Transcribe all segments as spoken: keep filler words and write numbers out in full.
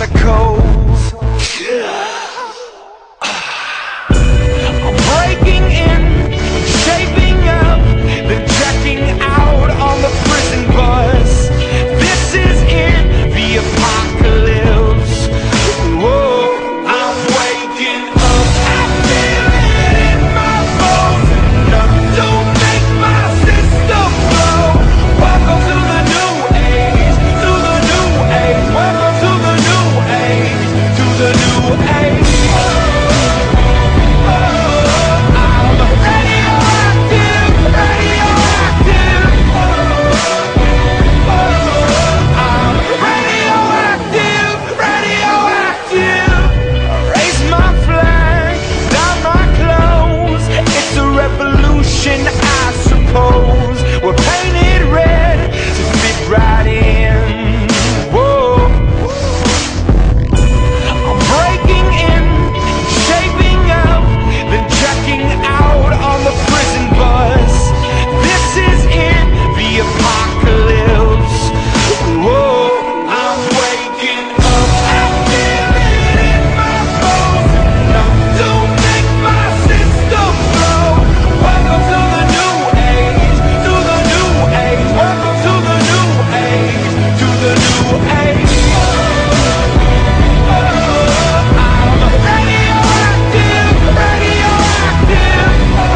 chemicals. I'm breaking in, shaping up, then checking out on the prison bus. This is in the apocalypse. Whoa, I'm waking up, I feel it in my bones. Enough to make my system blow. Welcome to the new age, to the new age. Welcome to the new age, to the new age. I suppose we're painted red to fit right in. Whoa, I'm breaking in, shaping up, then checking out on the prison bus. This is in the apocalypse. Whoa, I'm waking up, I feel it in my bones. Enough to make my system blow. Welcome to the new age, to the new age. Welcome to the new age, to the new age. I'm radioactive, radioactive.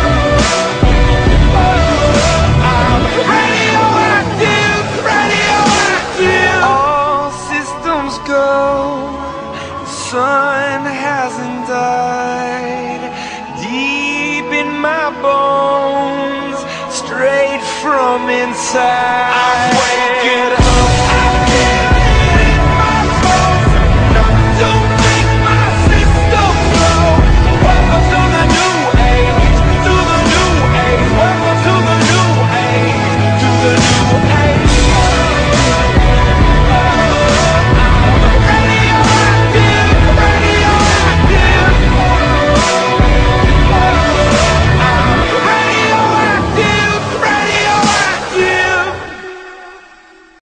I'm radioactive, radioactive. All systems go, the sun hasn't died. Deep in my bones, straight from inside.